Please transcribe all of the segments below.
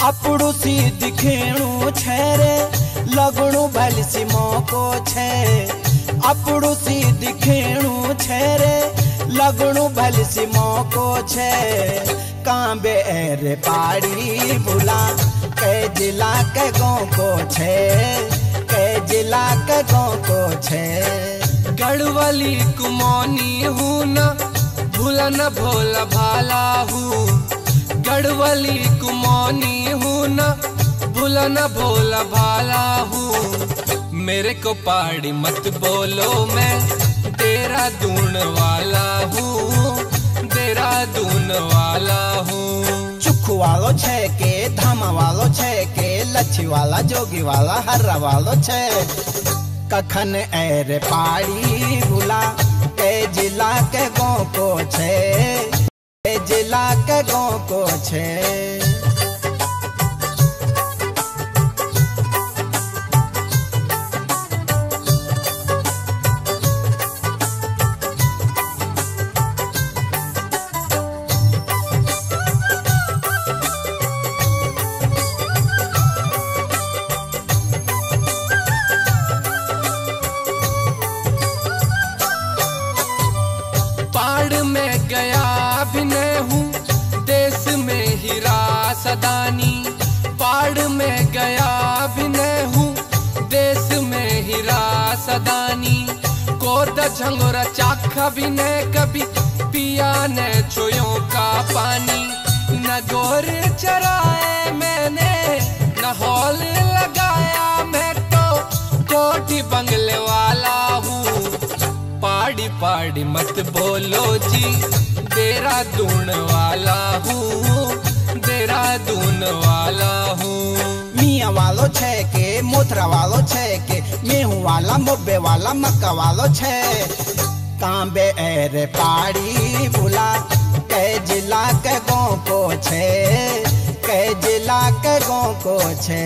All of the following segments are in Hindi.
अपड़ू सी दिखेणु छेरे लगणु भलसी मौको छे। अपड़ू सी दिखेणु छेरे लगणु भलसी मौको छे। कांबे रे पाड़ी भूला के जिला के गाँव को छे, के जिला के गाँव को छे। गढ़वाली कुमौनी हूँ न भूला न भोला भाला हूँ। गढ़वाली कुमौनी हूँ न भूला न भोला भाला हूँ। मेरे को पहाड़ी मत बोलो मैं तेरा दून वाला हूँ, तेरा दून वाला हूँ। चुखू वालो छे के धामा वालो छे के लच्छी वाला जोगी वाला हर्रा वालो छे। कखन रे पाड़ी भूला के जिला के गाँव को छे, के जिला के गाँव को छे। पहाड़ में गया भी नहीं हूँ, देश में हीरा सदानी। पहाड़ में गया भी नहीं हूँ, देश में हीरा सदानी। कोद झंगोरा चाखा भी नहीं कभी, पिया ने चोयों का पानी। न गोर चराए मैंने न हॉल लगाया, मैं तो कोठी बंगले वाला हूँ। पहाड़ी पहाड़ी मत बोलो जी तेरा दून वाला हूँ, तेरा दून वाला हूँ। मियाँ वालो छे के मोथरा वालो छे के गेहूं वाला मोबे वाला मक्का वालो छे। कांबे रे पाड़ी भूला के जिला के गाँव को छे, के जिला के गाँव को छे।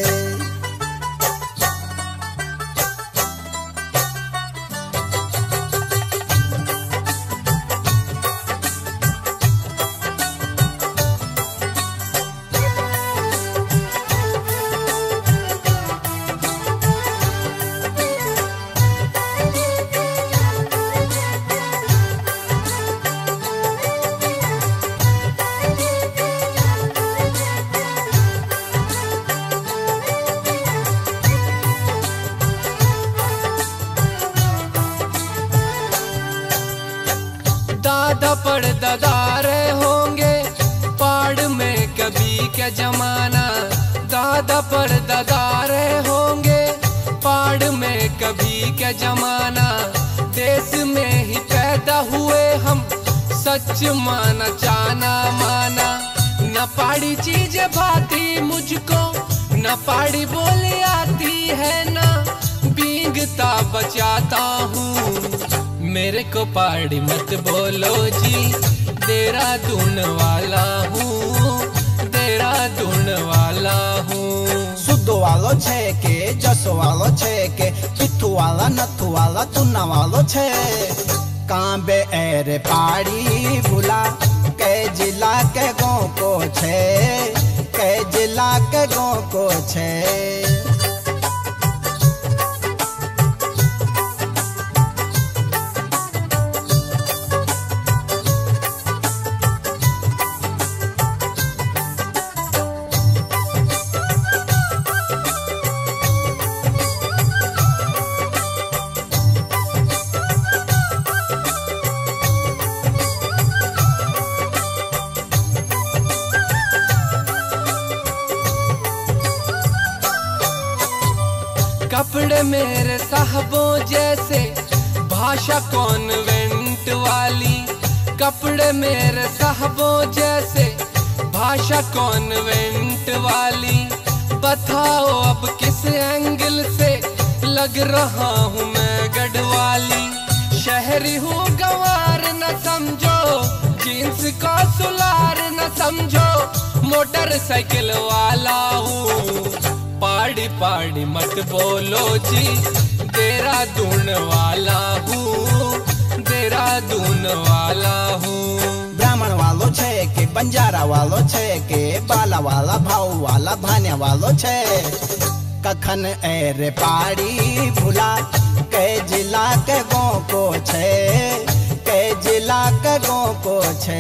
दादा पर दादारे होंगे पहाड़ में कभी क्या जमाना। दादा पर दादारे होंगे पहाड़ में कभी क्या जमाना। देश में ही पैदा हुए हम सच माना जाना माना। न पहाड़ी चीज भाती मुझको, न पहाड़ी बोली आती है, न बींगता बचाता हूँ। मेरे को पहाड़ी मत बोलो जी तेरा दून वाला हूँ, तेरा दून वाला हूँ। सुद्धो वालो छे के जसो वालो छे के पिथु वाला नथु वाला तुना वालो छे। कांबे रे पाड़ी भूला के जिला के गाँव को छे, के जिला के गाँव को छे। कपड़े मेरे साहबों जैसे, भाषा कॉन्वेंट वाली। कपड़े मेरे साहबों जैसे, भाषा कॉन्वेंट वाली। बताओ अब किस एंगल से लग रहा हूँ मैं गढ़वाली। शहरी हूँ गंवार न समझो, जीन्स का सुलार न समझो, मोटरसाइकिल वाला हूँ। पहाड़ी पहाड़ी मत बोलो जी तेरा दून वाला हूँ, तेरा दून वाला हूँ। ब्राह्मण वालो छे के बंजारा वालो छे के बाला वाला भाव वाला भान्या वालो छे। कखन रे पाड़ी भूला के जिला के गो को छे, के जिला के गो को छे।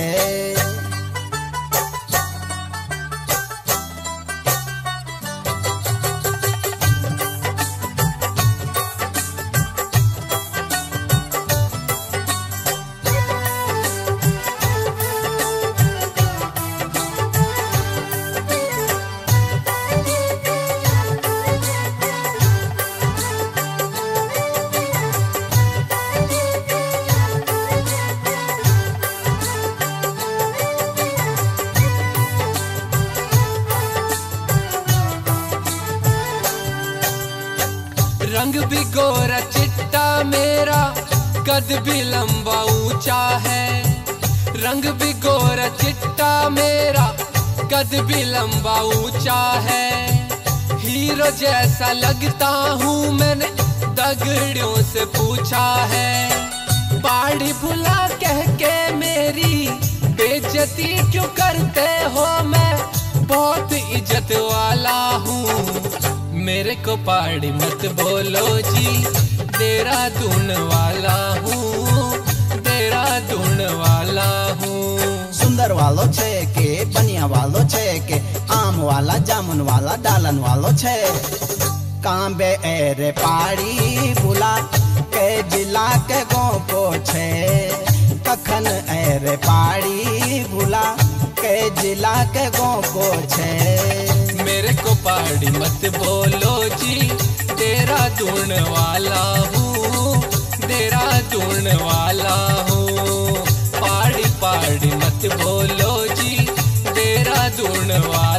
रंग भी गोरा चिट्टा मेरा, कद भी लंबा ऊंचा है। रंग भी गोरा चिट्टा मेरा, कद भी लंबा ऊंचा है। हीरो जैसा लगता हूँ मैंने दगड़ियों से पूछा है। पाड़ी भुला कह के मेरी बेइज्जती क्यों करते हो, मैं बहुत इज्जत वाला हूँ। मेरे को पाड़ी मत बोलो जी, देहरादून वाला हूँ, देहरादून वाला हूँ। सुंदर वालो छे के बनिया वालो छे के आम वाला जामुन वाला डालन वालो छे। कांबे रे पाड़ी भूला के जिला के गो को छे। कखन रे पाड़ी भूला के जिला के गो को छे। मेरे को पाड़ी मत बोलो जी, देहरादून वाला हूँ, देहरादून वाला हूँ। पाड़ी पाड़ी मत बोलो जी, देहरादून वाला